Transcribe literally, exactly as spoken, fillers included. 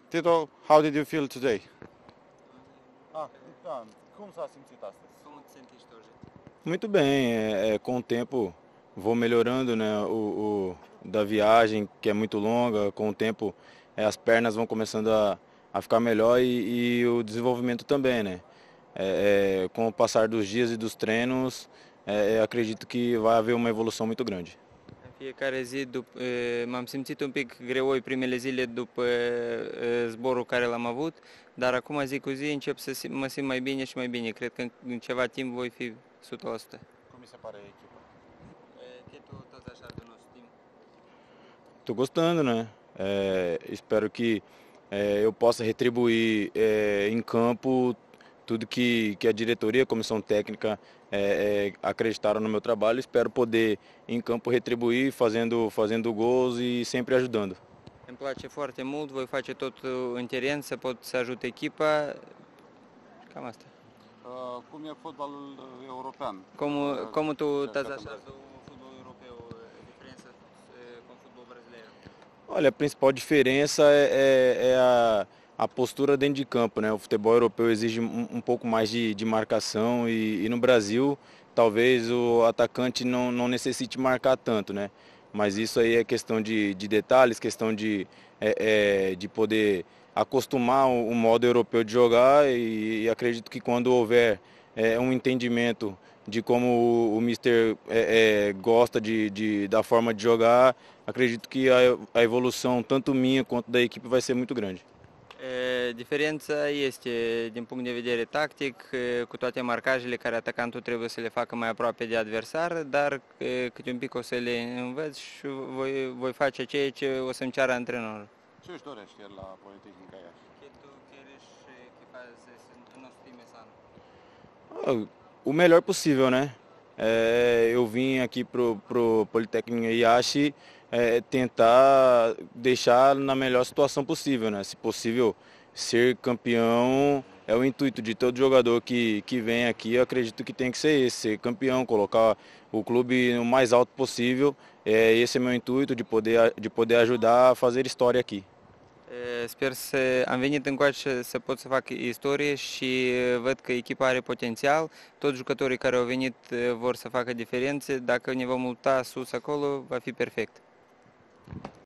Tito, how did you feel today? Ah, então, como s-a simțit astăzi? Como te sentiste hoje? Muito bem, é, é, com o tempo vou melhorando, né, o, o da viagem, que é muito longa, com o tempo é, as pernas vão começando a, a ficar melhor e, e o desenvolvimento também, né? É, é, com o passar dos dias e dos treinos, é, é, acredito que vai haver uma evolução muito grande. În fiecare zi după, m-am simțit un pic greoi primele zile după e, zborul care l-am avut, dar acum zi cu zi încep să sim- mă simt mai bine și mai bine. Cred că în, în ceva timp voi fi o sută la sută. Cum mi se pare echipa? Que tu estás a achar do nosso time? Estou gostando, né? É, espero que é, eu possa retribuir é, em campo tudo que, que a diretoria, a comissão técnica é, é, acreditaram no meu trabalho. Espero poder em campo retribuir, fazendo, fazendo gols e sempre ajudando. Îmi place foarte mult, voi face tot în teren să pot să ajut echipa. Cam asta. Uh, cum e fotbalul european? Como, Uh, como tu ce estás a așteaptă achar do futebol europeu, a diferença eh, com o futebol brasileiro? Olha, a principal diferença é, é- é a, a postura dentro de campo, né? O futebol europeu exige um, um pouco mais de, de marcação e, e no Brasil talvez o atacante não, não necessite marcar tanto, né? Mas isso aí é questão de, de detalhes, questão de, é, é, de poder acostumar o, o modo europeu de jogar e, e acredito que quando houver é, um entendimento de como o, o mister é, é, gosta de, de, da forma de jogar, acredito que a, a evolução, tanto minha quanto da equipe, vai ser muito grande. E, Diferența este din punct de vedere tactic, e, cu toate marcajele care atacantul trebuie să le facă mai aproape de adversar, dar e, câte un pic o să le învăț și voi, voi face ceea ce o să-mi ceară antrenorul. Ce își dorește el la Politehnica Iași? Que tu queres que faça no nosso time esse ano? Ah, o melhor possível, né? É, eu vim aqui pro, pro Politécnico Iashi é, tentar deixar na melhor situação possível, né? Se possível ser campeão é o intuito de todo jogador que, que vem aqui, eu acredito que tem que ser esse, ser campeão, colocar o clube no mais alto possível. É, esse é meu intuito de poder, de poder ajudar a fazer história aqui. E, Sper să am venit încoace să pot să fac istorie și văd că echipa are potențial. Toți jucătorii care au venit e, vor să facă diferențe. Dacă ne vom lupta sus acolo, va fi perfect.